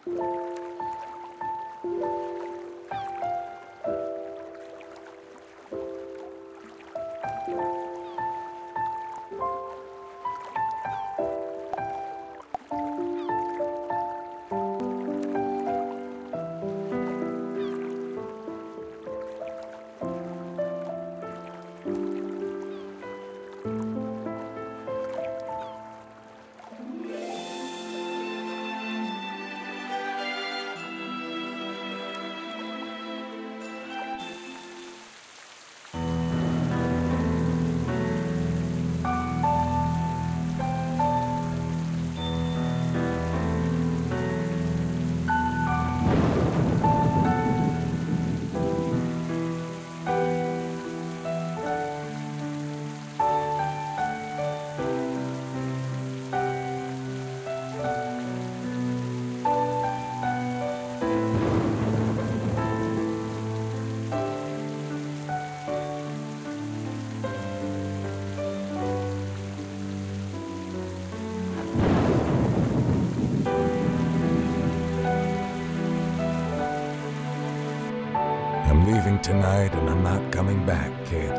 Leaving tonight and I'm not coming back, kid.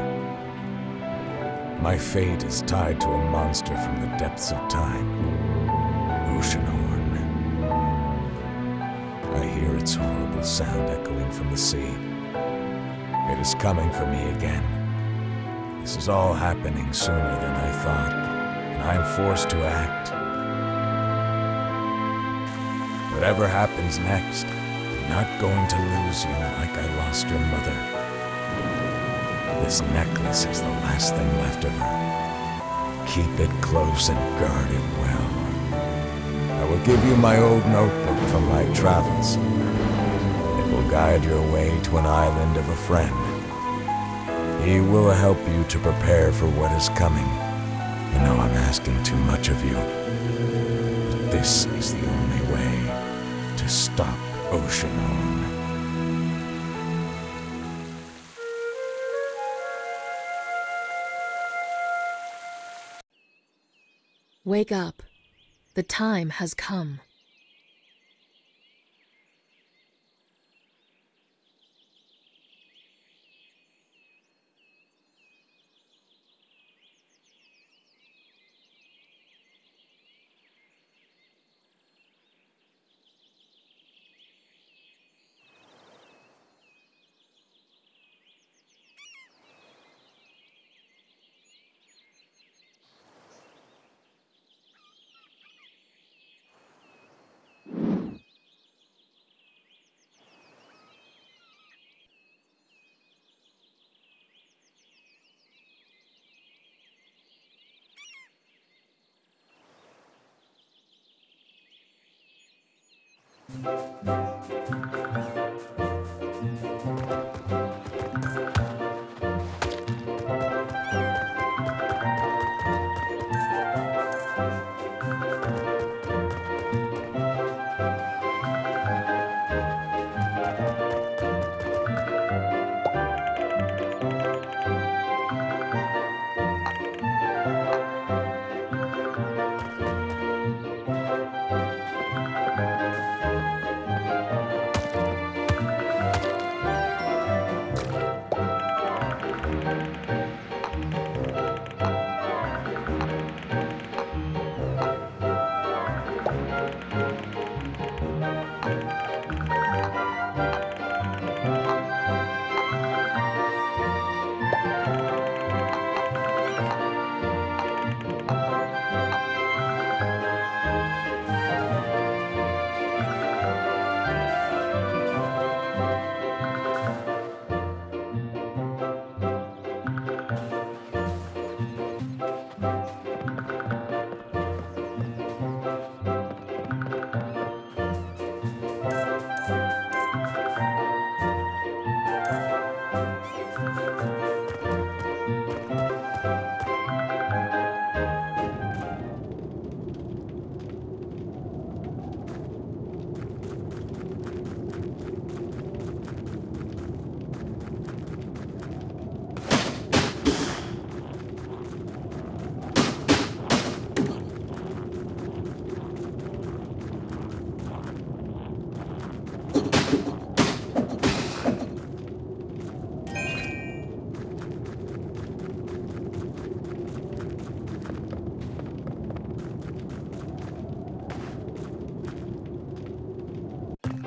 My fate is tied to a monster from the depths of time. Oceanhorn. I hear its horrible sound echoing from the sea. It is coming for me again. This is all happening sooner than I thought, and I am forced to act. Whatever happens next, not going to lose you like I lost your mother. This necklace is the last thing left of her. Keep it close and guard it well. I will give you my old notebook from my travels. It will guide your way to an island of a friend. He will help you to prepare for what is coming. You know I'm asking too much of you. But this is the only way to stop Oceanhorn. Wake up. The time has come.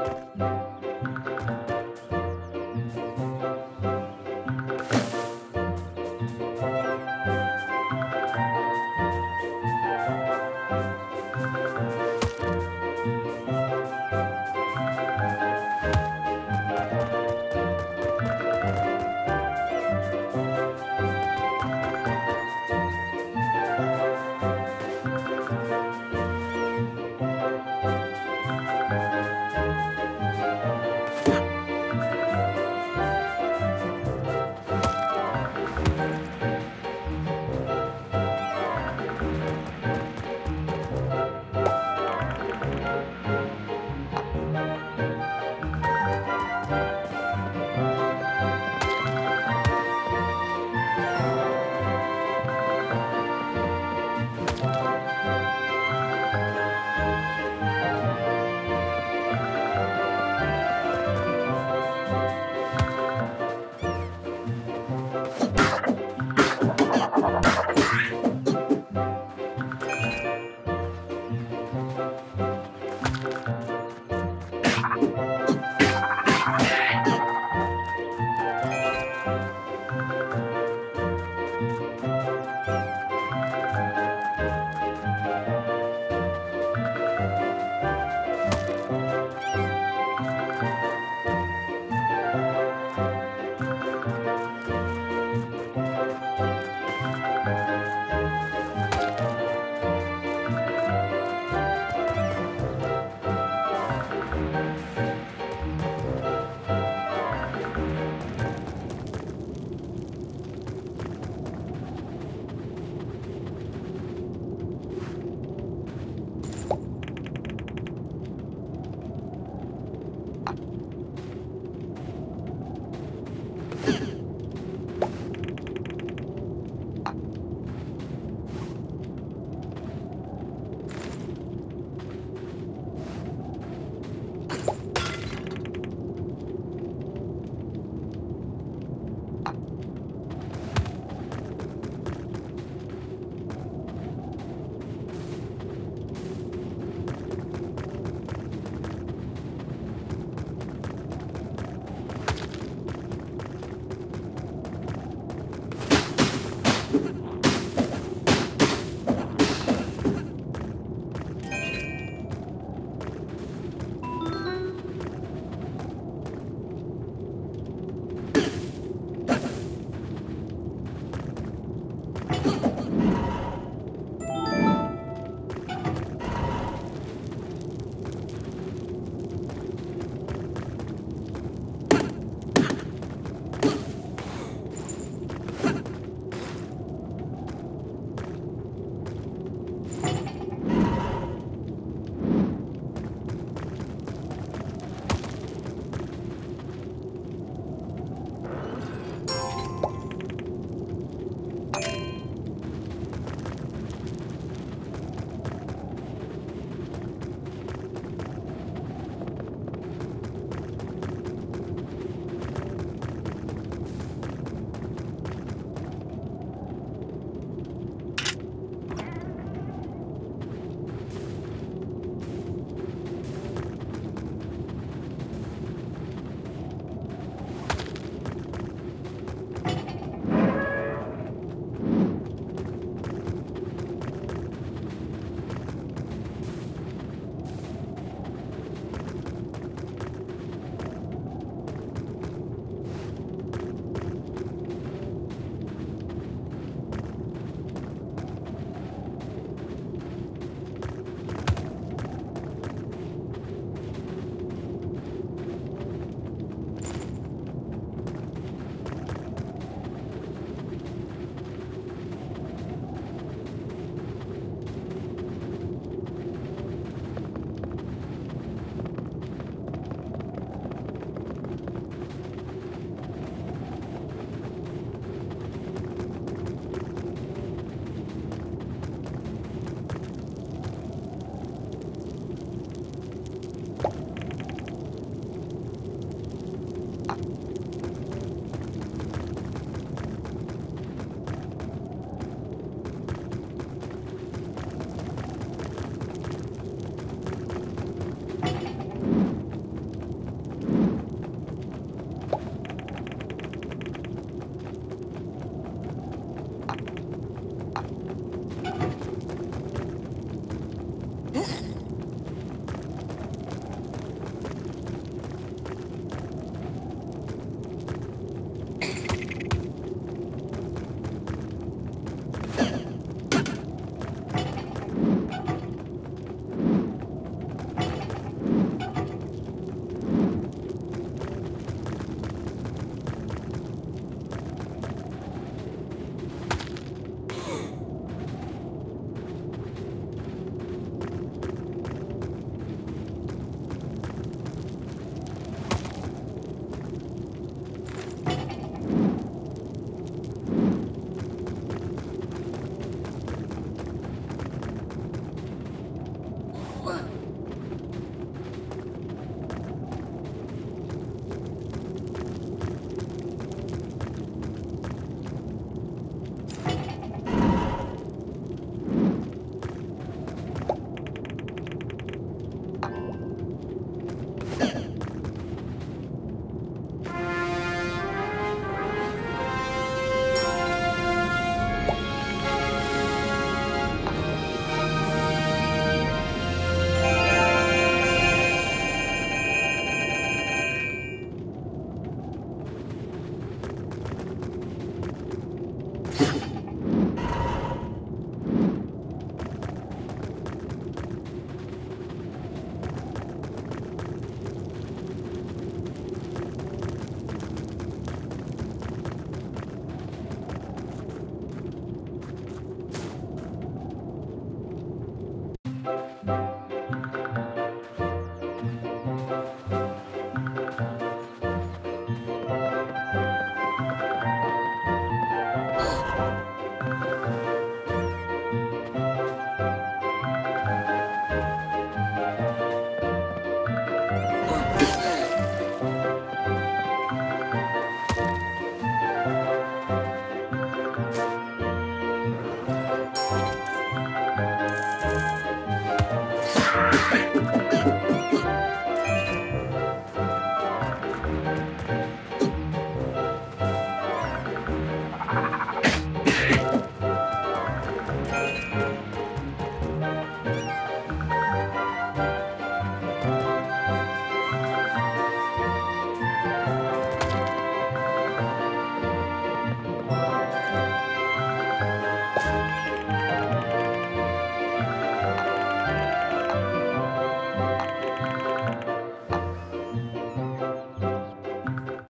Ah.